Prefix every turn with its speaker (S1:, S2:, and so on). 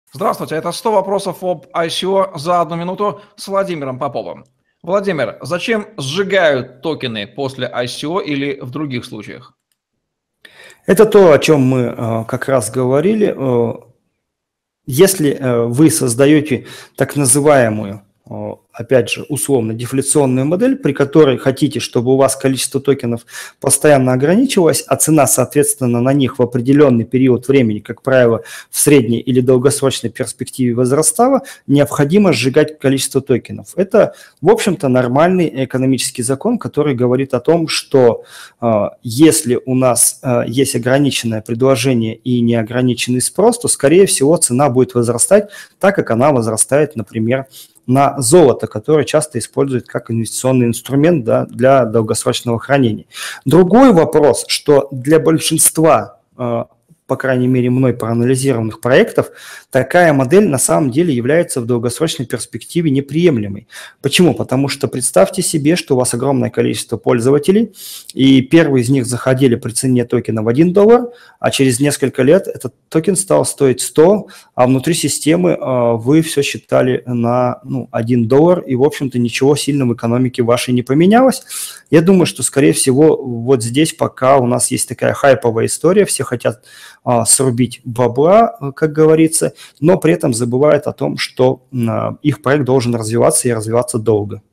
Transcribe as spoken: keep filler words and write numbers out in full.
S1: Здравствуйте, это сто вопросов об ай си о за одну минуту с Владимиром Поповым. Владимир, зачем сжигают токены после ай си о или в других случаях?
S2: Это то, о чем мы э, как раз говорили. Э, Если э, вы создаете так называемую, э, опять же, условно-дефляционную модель, при которой хотите, чтобы у вас количество токенов постоянно ограничивалось, а цена, соответственно, на них в определенный период времени, как правило, в средней или долгосрочной перспективе возрастала, необходимо сжигать количество токенов. Это, в общем-то, нормальный экономический закон, который говорит о том, что э, если у нас э, есть ограниченное предложение и неограниченный спрос, то, скорее всего, цена будет возрастать так, как она возрастает, например, на золото, которое часто используют как инвестиционный инструмент, да, для долгосрочного хранения. Другой вопрос, что для большинства, э, по крайней мере, мной проанализированных проектов, такая модель на самом деле является в долгосрочной перспективе неприемлемой. Почему? Потому что представьте себе, что у вас огромное количество пользователей, и первые из них заходили при цене токена в один доллар, а через несколько лет этот токен стал стоить сто, а внутри системы э, вы все считали на ну, один доллар, и, в общем-то, ничего сильно в экономике вашей не поменялось. Я думаю, что, скорее всего, вот здесь пока у нас есть такая хайповая история, все хотят э, срубить бабла, как говорится, но при этом забывают о том, что э, их проект должен развиваться и развиваться долго.